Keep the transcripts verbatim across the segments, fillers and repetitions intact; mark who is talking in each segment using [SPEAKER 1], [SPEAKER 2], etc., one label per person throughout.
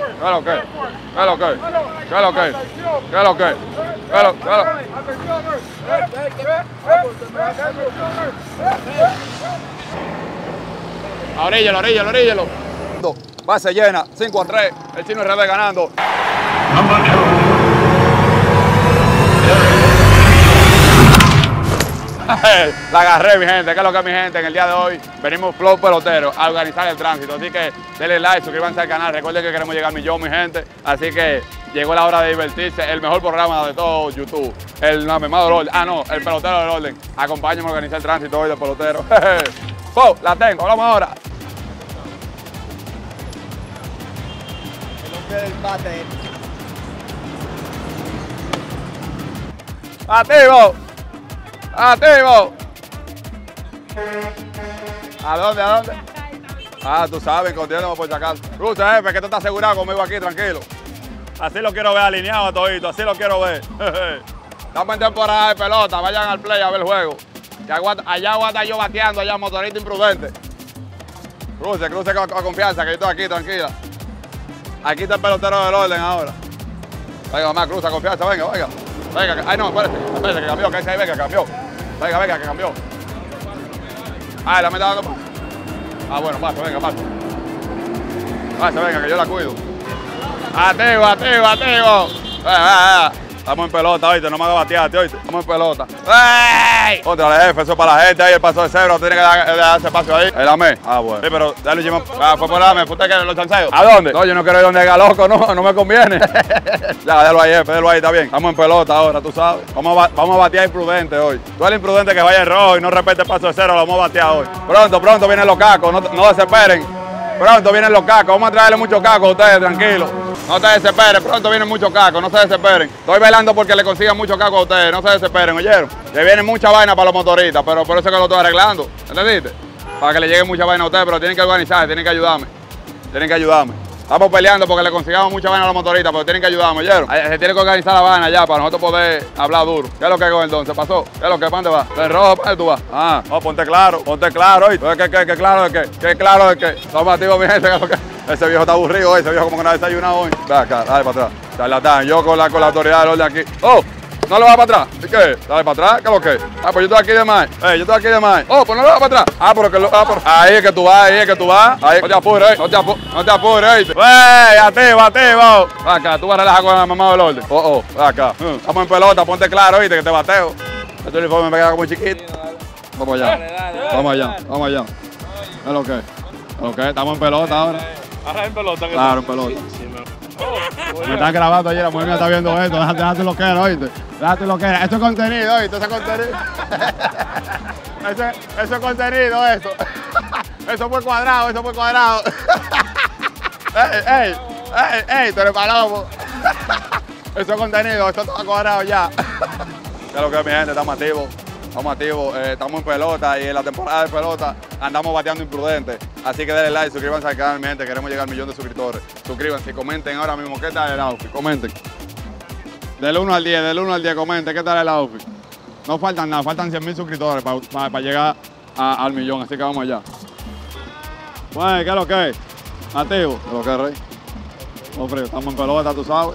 [SPEAKER 1] ¿Qué es lo que? ¿Qué es lo que? ¿Qué es lo que? ¿Qué es lo que? ¿Qué es lo que? Oríllelo, oríllelo, oríllelo. Base llena, cinco a tres. El Chino R D ganando. La agarré, mi gente. ¿Qué es lo que es, mi gente? En el día de hoy venimos Flow Pelotero a organizar el tránsito. Así que denle like, suscríbanse al canal. Recuerden que queremos llegar al millón, mi gente. Así que llegó la hora de divertirse. El mejor programa de todo YouTube. El mamado del orden. Ah, no, el pelotero del orden. Acompáñenme a organizar el tránsito hoy del pelotero. ¡Oh! La tengo, hablamos ahora.
[SPEAKER 2] El hombre del bate.
[SPEAKER 1] ¡Activo! ¡Activo! ¿A dónde? ¿A dónde? Ah, tú sabes, escondiéndome por si acaso. Cruce, jefe, que tú estás asegurado conmigo aquí, tranquilo. Así lo quiero ver alineado a todito, así lo quiero ver. Estamos en temporada de pelota, vayan al play a ver el juego. Que aguanta, allá aguanta yo bateando, allá motorista imprudente. Cruce, cruce con, con confianza, que yo estoy aquí, tranquila. Aquí está el pelotero del orden ahora. Venga, mamá, cruza, confianza, venga, venga. Venga, que, ay no, espérate, espérate, que cambió, que ese ahí, venga, que cambió. Venga, venga, que cambió. Ay, la me está dando. Ah, bueno, pasa, venga, pasa. Pasa, venga, que yo la cuido. Activo, activo, activo. Venga, venga, venga. Estamos en pelota, oíste, no me hagas batearte, oíste. Estamos en pelota. ¡Ey! Otra jefe, eso es para la gente ahí, el paso de cebra, tiene que dar, dar ese espacio ahí. El AME. Ah, bueno. Sí, pero dale, Jimmy. Ah, fue por el AME, fue usted que los chanceos. ¿A dónde? No, yo no quiero ir donde haga loco, no, no me conviene. Ya, déjalo ahí, jefe, déjalo ahí, está bien. Estamos en pelota ahora, tú sabes. Vamos a, vamos a batear imprudente hoy. Tú eres imprudente que vaya en rojo y no respete el paso de cero, lo vamos a batear hoy. Pronto, pronto vienen los cacos, no, no desesperen. Pronto vienen los cacos, vamos a traerle muchos cacos a ustedes, tranquilos. No se desesperen, pronto vienen muchos cacos, no se desesperen. Estoy velando porque le consigan muchos cacos a ustedes, no se desesperen, ¿oyeron? Que viene mucha vaina para los motoristas, pero por eso es que lo estoy arreglando, ¿entendiste? Para que le llegue mucha vaina a ustedes, pero tienen que organizarse, tienen que ayudarme. Tienen que ayudarme. Estamos peleando porque le consigamos mucha vaina a los motoristas, pero tienen que ayudarme, ¿oyeron? Se tiene que organizar la vaina ya para nosotros poder hablar duro. ¿Qué es lo que es, entonces? ¿Pasó? ¿Qué es lo que? ¿Para dónde va? ¿El rojo? ¿Para dónde tú vas? Ah, no, ponte claro, ponte claro, ¿oíste? ¿Qué, qué, qué claro de qué? ¿Qué claro de qué? Estamos activos, mi gente, ¿qué es lo que? Ese viejo está aburrido, ese viejo como que no ha desayunado hoy. Ve acá, dale para atrás. Charlatán, yo con la, con la autoridad del orden aquí. ¡Oh! ¿No le va para atrás? ¿Y qué? Dale para atrás, ¿qué es lo que? Ah, pues yo estoy aquí de más. Eh, yo estoy aquí de más. Oh, pues no le va para atrás. Ah, pero que lo. Ah, pero, ahí es que tú vas, ahí es que tú vas. Ahí, no te apures, eh. No te apures, no te apures, ¿oíste? ¡Wey! ¡Activo, activo! Ve acá, tú vas a relajar con la mamá del orden. Oh, oh, ve acá. Uh, estamos en pelota, ponte claro, ¿oíste? Que te bateo. Este uniforme me queda como chiquito. Vamos allá. Dale, dale, dale, vamos allá, dale. Vamos allá. Es lo que es. Lo que es, estamos en pelota ahora.
[SPEAKER 3] Ahora en pelota.
[SPEAKER 1] Claro, en pelota.
[SPEAKER 3] Sí, sí, me... Oh,
[SPEAKER 1] me están grabando ayer, la mujer me está viendo esto. Déjate, déjate lo que era, ¿oíste? Déjate lo que era. Esto es contenido, ¿oíste? Eso es contenido. Eso, eso es contenido, eso. Eso fue cuadrado, eso fue cuadrado. ¡Ey, ey! ¡Ey, ey! Tú eres palomo. Eso es contenido, esto está cuadrado ya. ¿Qué es lo que es, mi gente? Estamos activos. Estamos activos, eh, estamos en pelota y en la temporada de pelota andamos bateando imprudente. Así que denle like, suscríbanse al canal, mi gente, queremos llegar al millón de suscriptores. Suscríbanse y comenten ahora mismo qué tal el outfit, comenten. Del uno al diez, del uno al diez, comenten qué tal el outfit. No faltan nada, faltan cien mil suscriptores para pa, pa llegar a, al millón, así que vamos allá. Bueno, ¿qué es lo que es? Activo, ¿qué es lo que es, Rey? Oh, frío, estamos en pelota, tú sabes.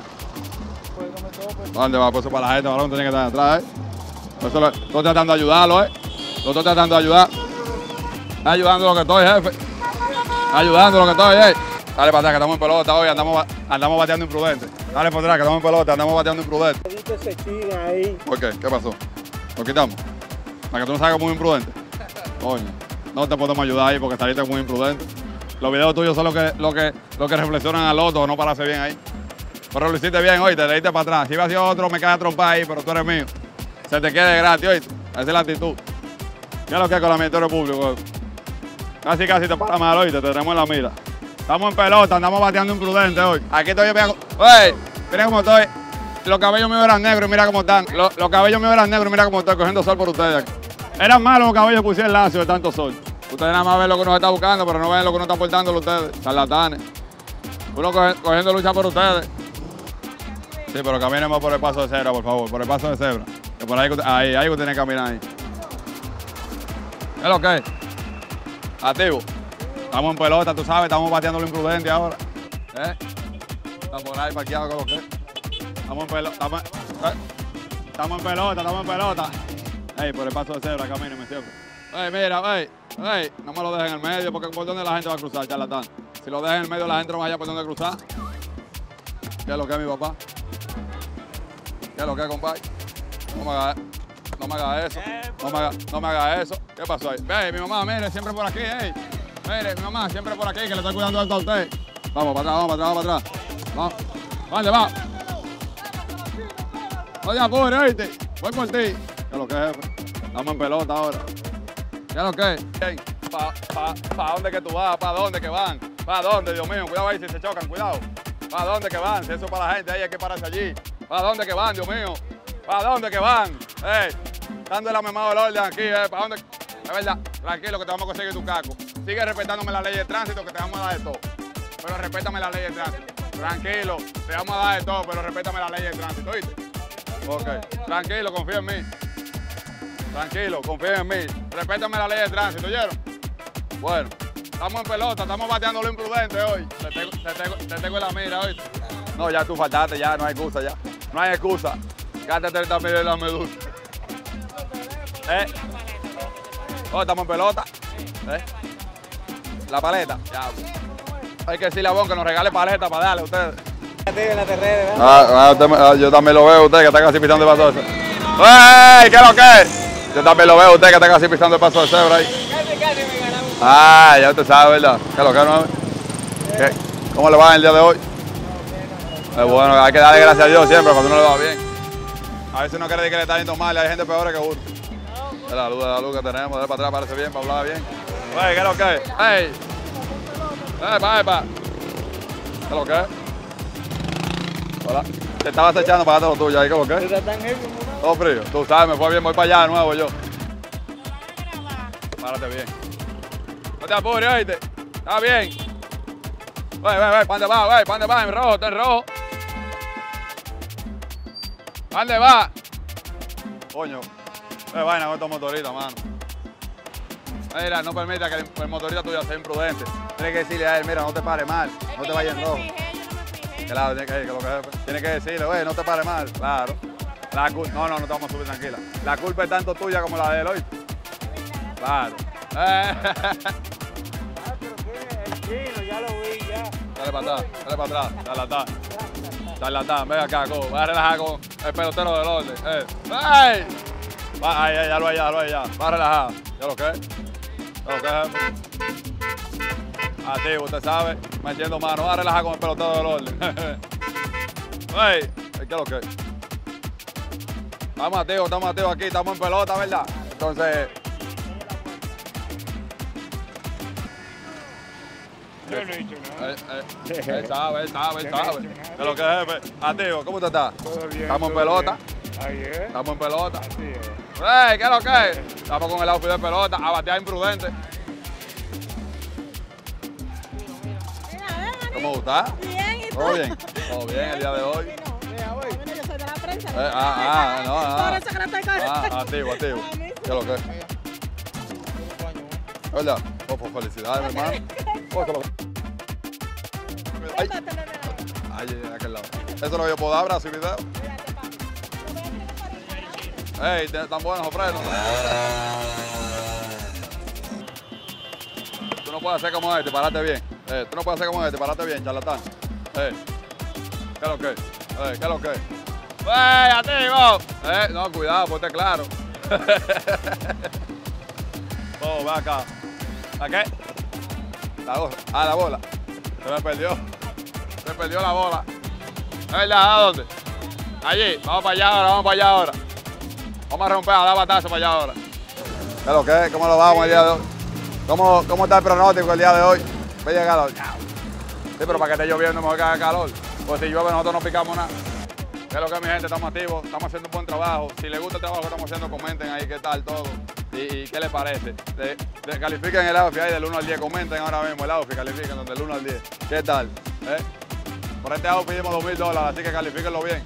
[SPEAKER 1] ¿Dónde va? Pues eso para la gente, balón tiene que estar atrás, ¿eh? Eso lo, estoy tratando de ayudarlo, ¿eh? Lo estoy tratando de ayudar. Está ayudando lo que estoy, jefe. Está ayudando lo que estoy, eh. Dale para atrás, que estamos en pelota hoy, andamos, andamos bateando imprudente. Dale para atrás, que estamos en pelota, andamos bateando imprudente. ¿Por qué? ¿Qué pasó? ¿Lo quitamos? Para que tú no salgas muy imprudente. Coño, no te podemos ayudar ahí porque saliste muy imprudente. Los videos tuyos son los que, lo que, lo que reflexionan al otro, no pararse bien ahí. Pero lo hiciste bien hoy, te le diste para atrás. Si hubiera sido otro, me cae a trompar ahí, pero tú eres mío. Se te quede gratis, ¿oíste? Esa es la actitud. ¿Qué es lo que es con el Ministerio Público? Casi, casi te para mal, ¿oíste? Te tenemos en la mira. Estamos en pelota, andamos bateando imprudente hoy. Aquí estoy, mira, ¡ey! Mira cómo estoy. Los cabellos míos eran negros, mira cómo están. Los, los cabellos míos eran negros, mira cómo estoy cogiendo sol por ustedes aquí. Eran malos los cabellos, puse el lacio de tanto sol. Ustedes nada más ven lo que nos está buscando, pero no ven lo que nos están portando ustedes. Charlatanes. Uno coge, cogiendo lucha por ustedes. Sí, pero caminemos por el paso de cebra, por favor, por el paso de cebra. Que por ahí, ahí, ahí usted tiene que caminar ahí. ¿Qué es lo que es? Activo. Estamos en pelota, tú sabes, estamos bateando lo imprudente ahora. ¿Eh? Está por ahí parqueado con lo que. Estamos en pelota. Estamos, eh, estamos en pelota, estamos en pelota. Ey, por el paso de cebra, camino, me siempre. Ey, mira, ey, ey, no me lo dejen en el medio porque por dónde la gente va a cruzar, charlatán. Si lo dejan en el medio, la gente no vaya por dónde cruzar. ¿Qué es lo que es mi papá? ¿Qué es lo que es, compadre? No me haga, no me haga eso. No me haga, no me haga eso. ¿Qué pasó ahí? Ey, mi mamá, mire, siempre por aquí, ey. Mire, mi mamá, siempre por aquí, que le estoy cuidando esto a usted. Vamos, para atrás, vamos, para atrás, vamos, para atrás. Vamos. ¿Dónde va? No te apures, oíste. Voy por ti. ¿Qué es lo que es, jefe? Estamos en pelota ahora. ¿Qué es lo que es? ¿Para pa, pa dónde que tú vas? ¿Para dónde que van? ¿Para dónde, Dios mío? Cuidado ahí si se chocan, cuidado. ¿Para dónde que van? Si eso es para la gente, ahí hay que pararse allí. ¿Para dónde que van, Dios mío? ¿Para dónde que van? Eh, dando la memado el orden aquí, eh. ¿Para dónde? Es verdad, tranquilo que te vamos a conseguir tu caco. Sigue respetándome la ley de tránsito que te vamos a dar de todo. Pero respétame la ley de tránsito. Tranquilo, te vamos a dar de todo, pero respétame la ley de tránsito, ¿oíste? Ok, tranquilo, confía en mí. Tranquilo, confía en mí. Respétame la ley de tránsito, ¿oyeron? Bueno, estamos en pelota, estamos bateando lo imprudente hoy. Te tengo, te tengo, te tengo en la mira, ¿oíste? No, ya tú faltaste, ya no hay excusa, ya. No hay excusa. Gástate también en la medusa. ¿Eh? Oh, estamos en pelota. ¿Eh? La paleta. Ya. Hay que decirle a Bon que nos regale paleta para darle a ustedes. Ah, ah, yo también lo veo usted que está casi pisando el paso de cebra. ¡Ey! ¿Qué es lo que es? Yo también lo veo usted que está casi pisando el paso de cebra ahí.
[SPEAKER 2] Casi, casi me ganamos.
[SPEAKER 1] Ah, ya usted sabe, ¿verdad? ¿Qué es lo que es, no? ¿Qué? ¿Cómo le va en el día de hoy? Es bueno, hay que darle gracias a Dios siempre cuando uno le va bien. A veces uno cree que le está yendo mal, hay gente peor que uno. Es la luz de la luz que tenemos, de para atrás parece bien, para hablar bien. Ey, ¿qué es lo que es? ¡Ey! ¡Epa, epa! ¿Qué es lo que es? Hola. Te estabas echando para darte lo tuyo ahí, ¿qué es lo que es? Todo frío. Tú sabes, me fue bien, voy para allá de nuevo yo. Párate bien. No te apures, oíste. Está bien. Ve, ve, ve, ¿para dónde va? Ve, ¿para dónde va? En rojo, está en rojo. ¿Para dónde va? Coño. Ve vaina con estos motoristas, mano. Mira, no permita que el, el motorista tuyo sea imprudente. Tienes que decirle a él, mira, no te pares mal, no te vayas en rojo. Claro, tiene que, que, lo que tiene que decirle, oye, no te pares mal, claro. La culpa, no, no, no te vamos a subir tranquila. La culpa es tanto tuya como la de él hoy. Claro. Eh.
[SPEAKER 2] Ah, pero qué, el chino, ya lo vi, ya.
[SPEAKER 1] Dale para atrás, dale para atrás, dale atrás. Dale atrás, ven acá, co. Vas a relajar con el pelotero del orden. Eh. ¡Ay! Va, ay, ay, ya lo hay, ya lo hay, ya. Va a relajar. ¿Ya lo que es? ¿Ya lo que es? Activo, usted sabe, metiendo mano. Va a relajar con el pelotero del orden. ¡Ey! ¿Qué es lo que es? Estamos activos, estamos activos aquí, estamos en pelota, ¿verdad? Entonces...
[SPEAKER 2] Yo no he dicho nada.
[SPEAKER 1] Él, él, él sabe, él sabe, él sabe. ¿Qué es lo que es, jefe? Activo, ¿cómo usted está?
[SPEAKER 2] Todo bien.
[SPEAKER 1] Estamos en
[SPEAKER 2] todo
[SPEAKER 1] pelota.
[SPEAKER 2] bien. Ahí es.
[SPEAKER 1] Estamos en pelota.
[SPEAKER 2] Así es.
[SPEAKER 1] ¡Ey! ¿Qué es lo que es? Estamos con el outfit de pelota, a batear imprudente. ¿Cómo está?
[SPEAKER 4] Bien, ¿y tú?
[SPEAKER 1] ¿Todo bien? ¿Todo bien el día de hoy?
[SPEAKER 4] Mira, hoy. Mira, yo soy de la prensa.
[SPEAKER 1] Eh, ah, ah, no, ah.
[SPEAKER 4] Por eso que no estoy con...
[SPEAKER 1] Ah, activo, activo. ¿Qué es lo que es? ¿Verdad? Oh, pues felicidades, mi hermano. Oh, ¿qué es lo que es? Ay, ay, ay, aquel lado. Eso es lo que yo puedo dar, abrazo y video. Ey, están buenos ofrendas. Tú no puedes hacer como este, parate bien. Eh, tú no puedes hacer como este, parate bien, charlatán. Eh, ¿qué es lo que es? Eh, ¿qué es lo que es? ¡Ey, activo! Eh, no, cuidado, ponte claro. Oh, ve acá. ¿A qué? La bola. Ah, la bola. Se me perdió. Se me perdió la bola. ¿Es verdad? ¿A dónde? Allí. Vamos para allá ahora, vamos para allá ahora. Vamos a romper, a dar batazo para allá ahora. ¿Qué es lo que es? ¿Cómo lo vamos el día de hoy? ¿Cómo, cómo está el pronóstico el día de hoy? Ve a calor. Sí, pero para que esté lloviendo mejor que haga calor. Pues si llueve nosotros no picamos nada. ¿Qué es lo que es, mi gente? Estamos activos, estamos haciendo un buen trabajo. Si les gusta el trabajo que estamos haciendo, comenten ahí qué tal todo. ¿Y, y qué les parece? De, de, califiquen el outfit ahí del uno al diez. Comenten ahora mismo el outfit, califiquen del uno al diez. ¿Qué tal? ¿Eh? Por este outfit pedimos dos mil dólares, así que califíquenlo bien.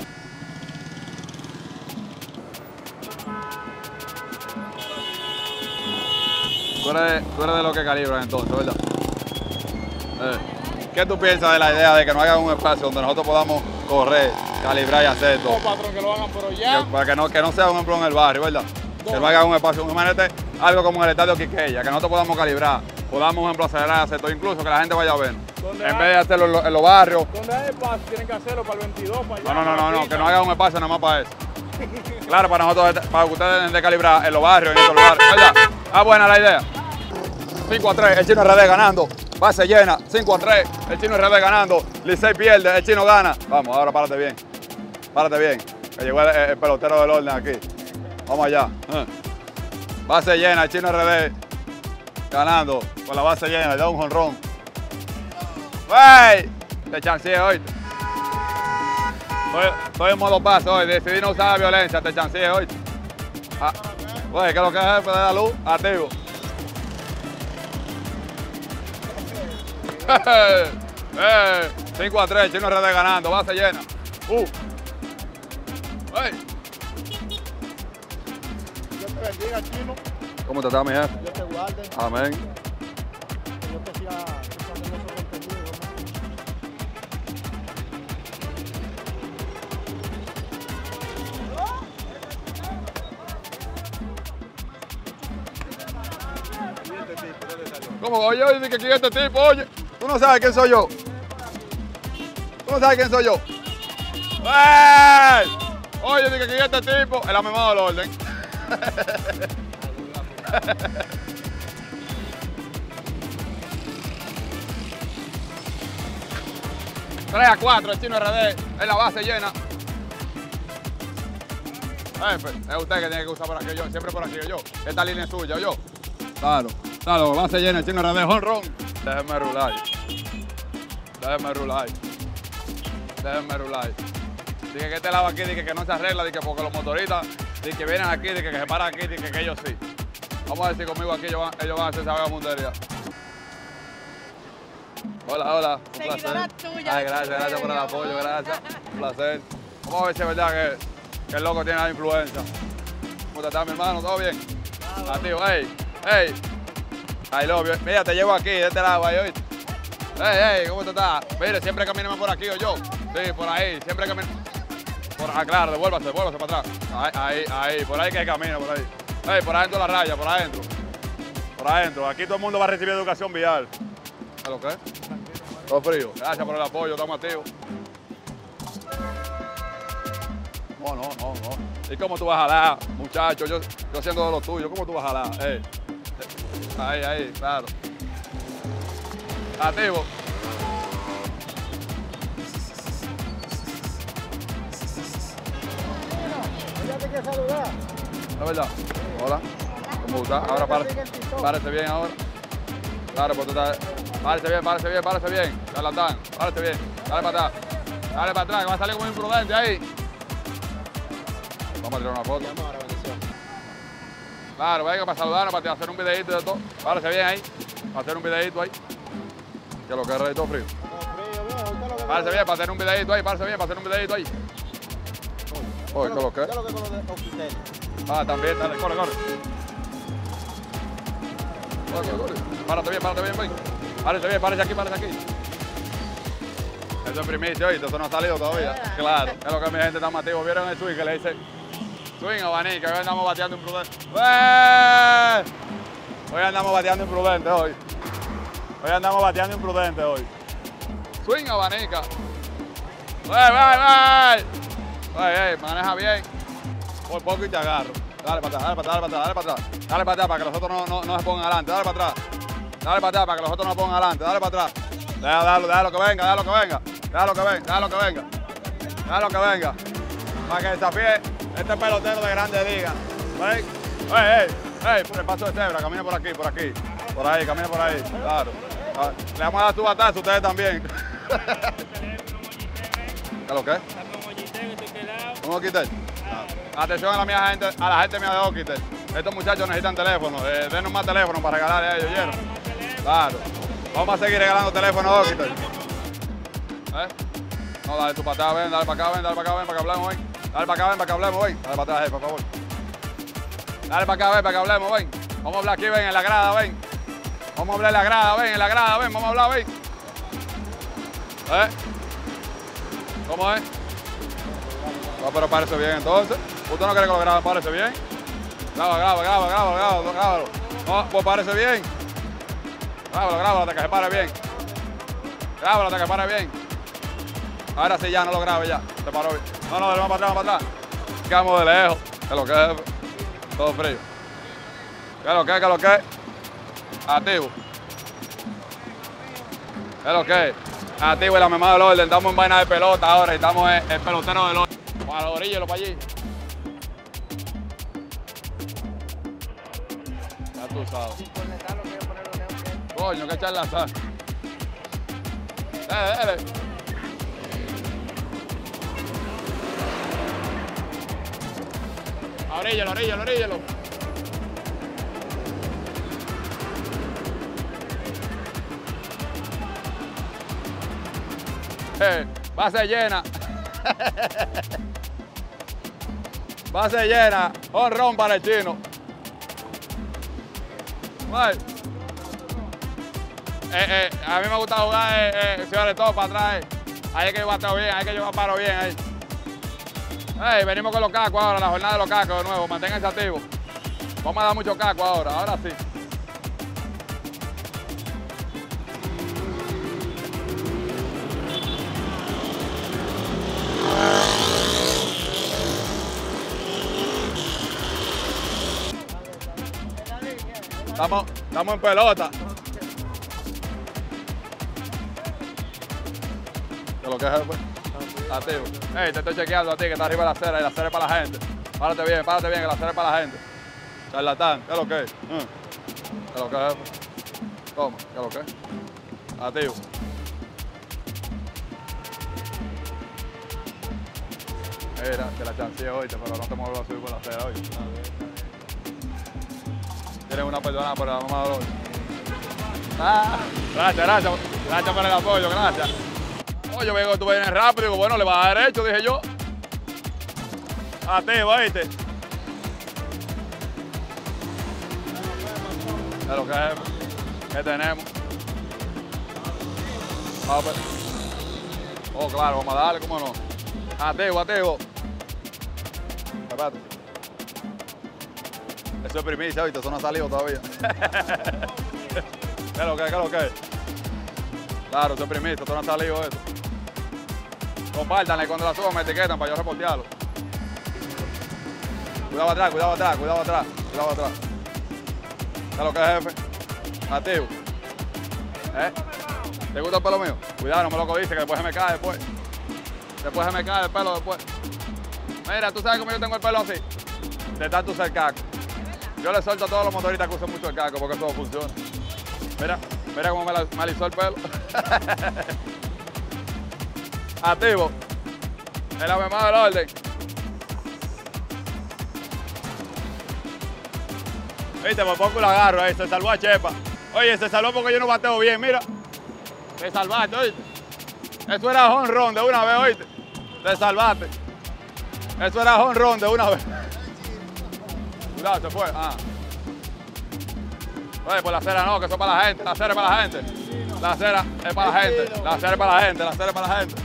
[SPEAKER 1] Tú eres, tú eres de lo que calibran entonces, ¿verdad? Eh. ¿qué tú piensas de la idea de que nos hagan un espacio donde nosotros podamos correr, calibrar y hacer todo?
[SPEAKER 3] No, patrón, que lo hagan, pero ya.
[SPEAKER 1] Que, para que no, que no sea un ejemplo en el barrio, ¿verdad?
[SPEAKER 3] No.
[SPEAKER 1] Que nos hagan un espacio, imagínate algo como el estadio Quiqueya, que nosotros podamos calibrar, podamos, por ejemplo, acelerar, hacer todo, incluso que la gente vaya a ver.
[SPEAKER 3] ¿Dónde
[SPEAKER 1] En
[SPEAKER 3] hay?
[SPEAKER 1] vez de hacerlo en, lo- en los barrios.
[SPEAKER 3] Donde hay espacio tienen que hacerlo para el veintidós, para allá.
[SPEAKER 1] No, no, no, no,
[SPEAKER 3] para la
[SPEAKER 1] no, que
[SPEAKER 3] pista.
[SPEAKER 1] no hagan un espacio nada más para eso. Claro, para nosotros, para que ustedes den de calibrar en los barrios, en estos lugares. ¿Verdad? Ah, buena la idea. cinco a tres, el Chino R D ganando. Base llena, cinco a tres, el Chino R D ganando. Licey pierde, el Chino gana. Vamos, ahora párate bien. Párate bien, que llegó el, el pelotero del orden aquí. Vamos allá. Eh. Base llena, el Chino R D ganando con la base llena, le da un jonrón. ¡Wey! Te chanceé hoy. Estoy, estoy en modo paso hoy, decidí no usar la violencia, te chanceé hoy. Ah, güey, ¿qué es lo que es jefe de la luz? Activo. eh, cinco a tres, Chino R D ganando, base llena. Uh. Hey.
[SPEAKER 2] Dios te bendiga, Chino.
[SPEAKER 1] ¿Cómo te está, mi jefe?
[SPEAKER 2] Dios te guarde.
[SPEAKER 1] Amén.
[SPEAKER 2] Que Dios te siga usando nuestro contenido, hermano.
[SPEAKER 1] ¿Cómo? Oye, oye, dije que este tipo, oye, tú no sabes quién soy yo. Tú no sabes quién soy yo. ¡Ey! Oye, dije que este tipo es la misma del orden. tres a cuatro, el Chino R D en la base llena. Jefe, es usted que tiene que usar por aquí yo, siempre por aquí yo. Esta línea es suya, yo. Claro, claro, base llena, el Chino R D, jonrón. Déjenme rular. Déjenme rular. Déjenme rular. Dije que este lado aquí, dije que no se arregla, dije porque los motoristas, dije que vienen aquí, dije que se paran aquí, dije que ellos sí. Vamos a ver si conmigo aquí ellos van, ellos van a hacer esa vagabundería. Hola, hola. Un
[SPEAKER 4] Seguidora
[SPEAKER 1] placer.
[SPEAKER 4] tuya.
[SPEAKER 1] Ay, gracias, gracias por el apoyo, gracias. Un placer. Vamos a ver si es verdad que, que el loco tiene la influencia. ¿Cómo te estás, mi hermano? ¿Todo bien? Ah, tío, hey, hey. I love you. Mira, te llevo aquí, de este lado, ahí, ¿oíste? Hey, hey, ¿cómo te estás? Mire, siempre camíname por aquí, o yo. Sí, por ahí, siempre camina. Por, ah, claro, devuélvase, devuélvase para atrás. Ahí, ahí, ahí, por ahí que camina, por ahí. Hey, por adentro la raya, por adentro. Por adentro. Aquí todo el mundo va a recibir educación vial. ¿Es lo que es? Todo frío. Gracias por el apoyo, estamos activos. No, no, no, no. ¿Y cómo tú vas a jalar, muchacho? Yo, yo haciendo de lo tuyo, ¿cómo tú vas a jalar? Hey. Ahí, ahí, claro. Activo.
[SPEAKER 2] Ella te quiere saludar.
[SPEAKER 1] ¿Es verdad? Hola. ¿Cómo estás? Ahora párese. Párese bien ahora. Claro, pues tú estás. Párese bien, párese bien, párese bien. Charlatán, párese bien. Dale para atrás. Dale para atrás, que va a salir como imprudente ahí. Vamos a tirar una foto. Claro, venga para saludarnos, para hacer un videito de todo. Párese bien ahí. Para hacer un videito ahí. Que lo que es redito frío. Párese bien, para hacer un videito ahí. Párese bien, para hacer un videito ahí. Oye, ¿qué es lo que es?
[SPEAKER 2] ¿Qué es lo que con los de Oquitel?
[SPEAKER 1] Ah, también, dale, corre, corre. Corre, corre, corre. Párate bien, párate bien, ven. Párate bien, párate aquí, párate aquí. Eso es primicia, oíste, eso no ha salido todavía. Claro, es lo que mi gente está mativo. ¿Vieron el swing que le dice? Swing abanica, hoy andamos bateando imprudente. ¡Eh! Hoy andamos bateando imprudente hoy. Hoy andamos bateando imprudente hoy. Swing abanica. ¡Wey, wey, wey! Ey, ey, maneja bien. Por poco y te agarro. Dale para atrás, dale para atrás, dale para atrás, dale para atrás. Dale para atrás para que los otros no, no, no se pongan adelante. Dale para atrás. Dale para atrás para que los otros no se pongan adelante. Dale para atrás. Déjalo, déjalo, déjalo que venga, déjalo que venga. Déjalo que venga, déjalo que venga. Déjalo que venga. Para que desafíe este pelotero de grande liga. ¿Ven? Ey, ey, ey, por el paso de cebra, camina por aquí, por aquí. Por ahí, camina por ahí. Claro. Le vamos a dar su batazo, ustedes también. ¿Qué es lo que es? ¿Un Oquitel? Ah. Atención a la, mía gente, a la gente mía de Oquitel. Estos muchachos necesitan teléfono. Eh, denos más teléfono para regalarle a ellos, ¿oyeron? Claro. Vamos a seguir regalando teléfono a Oquitel. ¿Eh? No, dale tu patada, ven, dale para acá, ven, dale para acá, ven, para que hablemos, ven. Dale para acá, ven, para que hablemos, ven. Dale para atrás, eh, por favor. Dale para acá, ven, para que hablemos, ven. Vamos a hablar aquí, ven, en la grada, ven. Vamos a hablar en la grada, ven, en la grada, ven, vamos a hablar, ven. ¿Eh? ¿Cómo es? No, pero parece bien entonces. ¿Usted no cree que lo grabe? Parece bien. Graba, graba, graba, graba, graba, grábalo. No, pues parece bien. Grábalo, grábalo hasta que se pare bien. Grábalo hasta que se pare bien. Ahora sí ya, no lo grabe ya. Se paró bien. No, no, vamos para atrás, vamos para atrás. Quedamos de lejos. ¿Qué es lo que es? Todo frío. ¿Qué es lo que es? ¿Qué es lo que es? Activo. ¿Qué es lo que es? Activo y la memada del orden. Estamos en vaina de pelota ahora y estamos en el pelotero del orden. A la orilla, para allí. Ya tú sabes. Coño, qué charlatán. Dale, dale. Oríllalo, oríllalo, oríllalo. Eh, base llena. Base llena. Honrón para el chino. Vale. Eh, eh, a mí me gusta jugar eh, eh, señores, todo para atrás. Eh. Ahí es que yo bateo bien, ahí es que yo paro bien. Ahí. Hey, venimos con los cacos ahora, la jornada de los cacos de nuevo. Manténganse activos. Vamos a dar mucho caco ahora, ahora sí. Estamos, estamos en pelota. ¿Qué es lo que es, pues? Activo. Hey, te estoy chequeando a ti que está arriba de la acera y la acera es para la gente. Párate bien, párate bien que la acera es para la gente. Charlatán, ¿qué es lo que es? ¿Qué es lo que es? Toma, ¿qué es lo que es? Activo. Mira, te la chancé hoy, pero no te muevas a subir por la acera hoy. Tienes una perdonada por la mamá de hoy. Ah, gracias, gracias. Gracias por el apoyo, gracias. Oye, yo veo que tú vienes rápido, digo, bueno, le vas a dar derecho, dije yo. Activo, ¿viste? Es lo que es. ¿Qué tenemos? Vamos, pues. Oh, claro, vamos a darle, ¿cómo no? Activo, activo. Espérate. Eso es primicia, ¿viste? Eso no ha salido todavía. ¿Qué es lo que es? ¿Qué es lo que es? Claro, eso es primicia, eso no ha salido eso. Compártanle cuando la suban, me etiquetan para yo reportearlo. Cuidado atrás, cuidado atrás, cuidado atrás, cuidado atrás. ¿Qué es lo que es, jefe? Activo. ¿Eh? ¿Te gusta el pelo mío? Cuidado, no me lo codices, que después se me cae después. Después se me cae el pelo después. Mira, ¿tú sabes cómo yo tengo el pelo así? De tanto usar caco. Yo le suelto a todos los motoristas que usan mucho el caco porque eso funciona. Mira, mira cómo me, la, me alisó el pelo. Activo. En la memada del orden. Viste, por poco lo agarro ahí, se salvó a Chepa. Oye, se salvó porque yo no bateo bien, mira. Te salvaste, oíste. Eso era jonrón de una vez, oíste. Te salvaste. Eso era jonrón de una vez. Cuidado, se fue. Ah. Oye, pues la acera no, que eso es para la gente. La acera es para la gente. La acera es para la gente. La acera es para la gente. La acera es para la gente.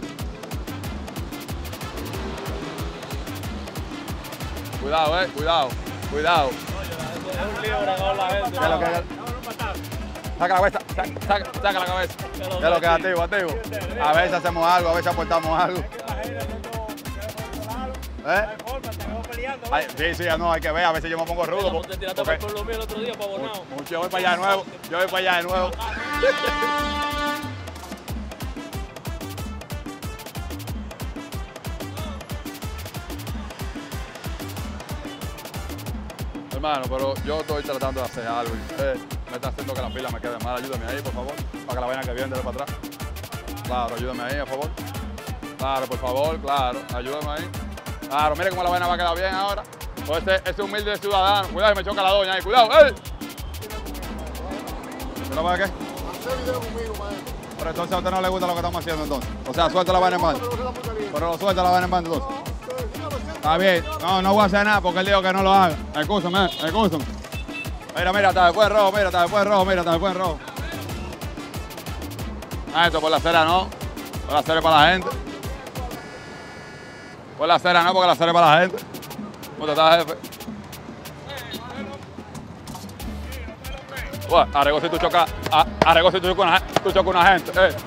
[SPEAKER 1] Cuidado, eh. Cuidado. Cuidado.
[SPEAKER 3] Es un lío bregado la gente.
[SPEAKER 1] ¿Qué es lo que es? Saca la cabeza. Saca, saca, saca la cabeza. ¿Qué es lo que es activo, activo? A veces hacemos algo, a veces aportamos algo. ¿Eh? Ay, sí, sí, no, hay que ver, a veces yo me pongo rudo.
[SPEAKER 5] Porque, te tiraste por lo mío el otro día para Bonao.
[SPEAKER 1] Mucho, yo voy para allá de nuevo, yo voy para allá de nuevo. Hermano, pero yo estoy tratando de hacer algo y usted me está haciendo que la pila me quede mal. Ayúdame ahí, por favor, para que la vaina que viene de para atrás. Claro, ayúdame ahí, por favor. Claro, por favor, claro, ayúdame ahí. Claro, mire cómo la vaina va a quedar bien ahora. Pues ese, ese humilde ciudadano. Cuidado, me choca la doña ahí. Cuidado, ¡ey! ¿Usted no va a qué?
[SPEAKER 6] Hacer video conmigo, maestro.
[SPEAKER 1] Pero entonces a usted no le gusta lo que estamos haciendo entonces. O sea, suelta la vaina en banda. Pero lo suelta la vaina en banda entonces. Está bien. No, no voy a hacer nada porque él dijo que no lo haga. Excúsame, excúsame. Mira, mira, está después rojo, mira, está después rojo, mira, está después rojo. Ah, esto por la acera no. Pon la cera para la gente. Pon la cera no, porque la cera es para la gente. ¿Cómo te estás, jefe? Bueno, arregó si tú chocas, arregó si tú chocas una, tú chocas una gente. Eh.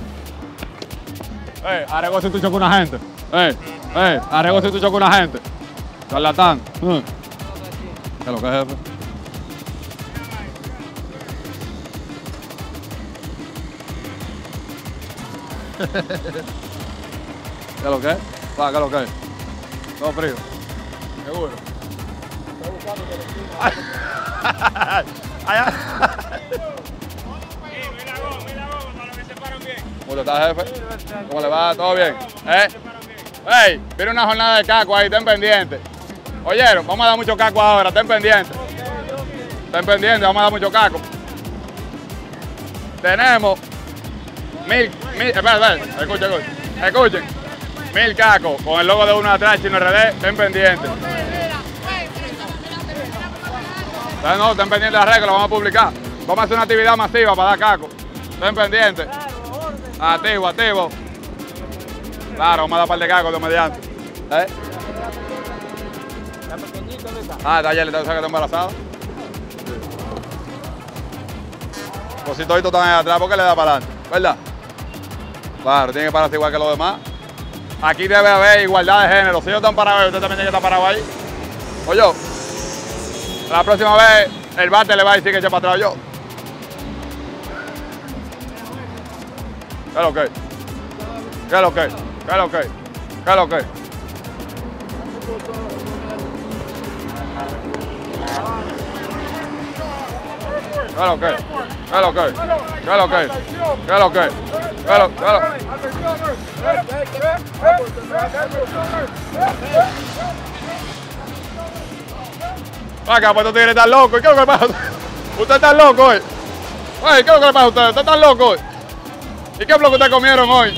[SPEAKER 1] Eh, arregó si tú chocas una gente. Eh, eh, arregó si tú chocas una gente. Charlatán. Eh. ¿Qué es lo que es, jefe? ¿Qué es lo que es? ¿Qué es lo que es? Todo frío. Seguro. Allá. ¿Cómo estás, jefe? ¿Cómo le va? ¿Todo bien? ¿Eh? ¡Ey! Viene una jornada de caco ahí, ten pendiente. Oyeron, vamos a dar mucho caco ahora, ten pendiente. Ten pendiente, vamos a dar mucho caco. Tenemos mil, mil, espera, espera, escuchen, escuchen. Escuchen. Mil cacos con el logo de uno atrás, Chino R D, ten pendiente. No, ten pendiente de la regla, lo vamos a publicar. Vamos a hacer una actividad masiva para dar caco. Ten pendiente. Activo, activo. Claro, vamos a dar un par de cacos de mediante. ¿Eh? Ah, está ayer, ¿sabes que está embarazada? Pues si todos están ahí atrás, ¿por qué le da para adelante? ¿Verdad? Claro, tiene que pararse igual que los demás. Aquí debe haber igualdad de género. Si ellos están parados, usted también tiene que estar parado ahí. Oye, la próxima vez el bate le va a decir que eche para atrás yo. ¿Qué es lo que? ¿Qué es lo que? ¿Qué es lo que? ¿Qué es lo que? ¿Qué es lo que? ¿Qué es lo que? ¿Qué es lo que? ¿Qué es lo que? ¿Qué es lo que? Acá, pues estos tigres están locos. ¿Qué es lo que le pasa? Usted está loco hoy. Oye, ¿qué es lo que le pasa a ustedes? Ustedes están locos hoy. ¿Y qué es lo que ustedes comieron hoy?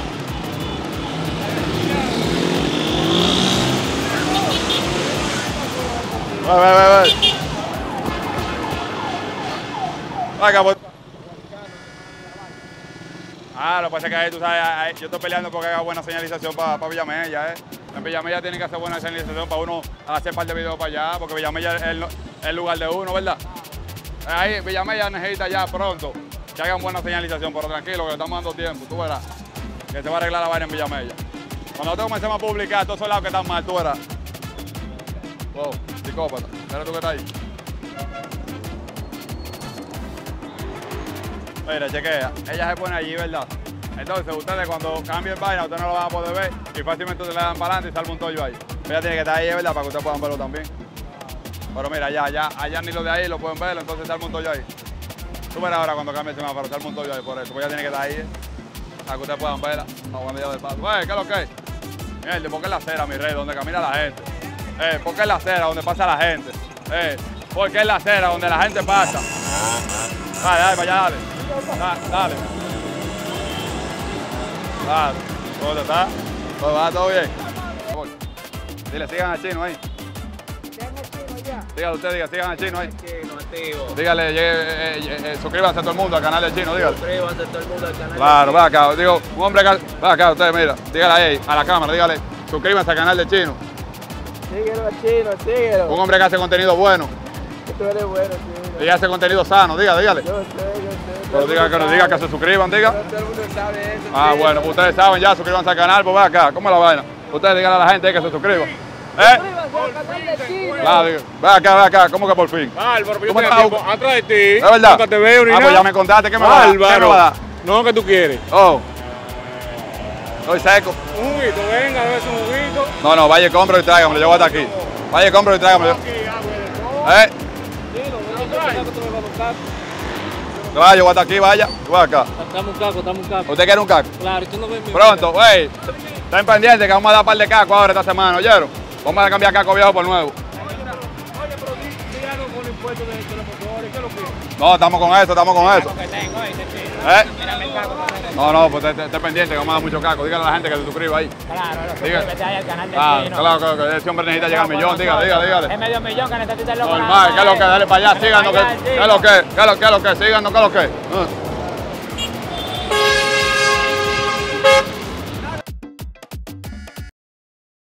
[SPEAKER 1] Ve, ve, ve, ve. Acá, pues. Ah, lo que pasa es que ahí, tú sabes, ahí, yo estoy peleando porque haga buena señalización para pa Villamella, ¿eh? En Villamella tienen que hacer buena señalización para uno hacer un par de videos para allá, porque Villamella es el, el lugar de uno, ¿verdad? Ahí Villamella necesita ya pronto que hagan buena señalización, pero tranquilo, que le estamos dando tiempo, tú verás, que se va a arreglar la vaina en Villamella. Cuando nosotros comencemos a publicar todos esos lados que están mal, tú verás. Wow, psicópata, mira tú que estás ahí. Mira, chequea, ella se pone allí, ¿verdad? Entonces, ustedes cuando cambien vaina, ustedes no lo van a poder ver y fácilmente ustedes le dan para adelante y sale un tollo ahí. Ella tiene que estar ahí, ¿verdad? Para que ustedes puedan verlo también. Pero mira, allá, allá, allá ni lo de ahí lo pueden ver, entonces sale un tollo ahí. Tú verás ahora cuando cambie el semáforo, sale un tollo ahí por eso, pues ella tiene que estar ahí, ¿eh? Para que ustedes puedan verla, cuando ella de paso. Oye, ¿qué es lo que es? Mira, ¿por qué es la acera, mi rey, donde camina la gente? Eh, ¿por qué es la acera donde pasa la gente? Eh, ¿por qué es la acera donde la gente pasa? Dale, dale, para allá, dale. Dale, dale. Dale. ¿Cómo te está? ¿Todo va? ¿Todo bien? Dile, sigan al chino ahí. Dígale usted, diga, sigan al chino ahí.
[SPEAKER 3] Chino, activo.
[SPEAKER 1] Dígale, llegue, eh, eh, eh, suscríbanse a todo el mundo al canal del chino, dígale.
[SPEAKER 3] Suscríbanse a todo el mundo al canal.
[SPEAKER 1] Claro, va acá, digo, un hombre acá, va acá, usted mira, dígale ahí, a la cámara, dígale, suscríbanse al canal del chino.
[SPEAKER 2] Síguelo al chino, síguelo.
[SPEAKER 1] Un hombre que hace contenido bueno
[SPEAKER 2] Tú eres bueno, chino.
[SPEAKER 1] y hace contenido sano, dígale, dígale.
[SPEAKER 2] Yo sé, yo sé.
[SPEAKER 1] Pero diga que nos diga que se suscriban, diga.
[SPEAKER 2] Todo el mundo sabe eso.
[SPEAKER 1] Ah,
[SPEAKER 2] chino.
[SPEAKER 1] bueno, pues ustedes saben ya, suscríbanse al canal, pues va acá, ¿cómo es la vaina? Ustedes díganle a la gente que se suscriban. ¿Eh?
[SPEAKER 2] Suscríbanse al canal del chino.
[SPEAKER 1] Claro, diga, ve acá, ve acá, ¿cómo que por fin?
[SPEAKER 3] Álvaro, pero yo
[SPEAKER 1] ¿Cómo
[SPEAKER 3] tengo
[SPEAKER 1] estás?
[SPEAKER 3] tiempo atrás de ti.
[SPEAKER 1] ¿Es verdad?
[SPEAKER 3] Nunca te veo ni
[SPEAKER 1] Ah,
[SPEAKER 3] nada.
[SPEAKER 1] pues ya me contaste, ¿qué me va a dar? ¿Qué me
[SPEAKER 3] Álvaro,
[SPEAKER 1] va a dar?
[SPEAKER 3] no, que tú quieres.
[SPEAKER 1] Oh, estoy seco.
[SPEAKER 3] Un juguito, venga, debe ser un juguito.
[SPEAKER 1] No, no, vaya y cómpralo y tráigamelo, yo voy hasta aquí. Vaya y cómpralo y tráigamelo.
[SPEAKER 3] Aquí, agua de todo.
[SPEAKER 1] ¿Eh?
[SPEAKER 3] Chino, ven acá, que tú me vas a buscar.
[SPEAKER 1] Vaya, yo voy hasta aquí, vaya, yo voy acá.
[SPEAKER 5] Estamos un caco, estamos un caco.
[SPEAKER 1] ¿Usted quiere un caco?
[SPEAKER 5] Claro, tú no ves mi
[SPEAKER 1] Pronto, güey. Estén pendientes que vamos a dar un par de cacos ahora esta semana, ¿oyeron? Vamos a cambiar caco viejo por nuevo.
[SPEAKER 3] Oye, pero di, di algo con el impuesto de, de los motores, ¿qué es lo que?
[SPEAKER 1] No, estamos con eso, estamos con eso.
[SPEAKER 5] que tengo, ese chino.
[SPEAKER 1] ¿Eh?
[SPEAKER 5] Mírame el caco.
[SPEAKER 1] No, no, pues esté esté pendiente que vamos a dar mucho caco. Dígale a la gente que se suscriba ahí.
[SPEAKER 5] Claro, lo
[SPEAKER 1] Diga.
[SPEAKER 5] suscríbete ahí al canal del
[SPEAKER 1] Ah,
[SPEAKER 5] chino.
[SPEAKER 1] claro, claro, que ese hombre necesita llegar al millón. Dígale, dígale,
[SPEAKER 5] Es
[SPEAKER 1] dígale.
[SPEAKER 5] medio millón que necesita el loco.
[SPEAKER 1] Normal, ¿qué es lo que? Dale para allá,
[SPEAKER 5] Dale
[SPEAKER 1] síganos,
[SPEAKER 5] para
[SPEAKER 1] que-
[SPEAKER 5] allá,
[SPEAKER 1] ¿qué es lo que? ¿Qué es lo que? ¿Qué es lo que? Síganos, ¿qué es lo que? Ah.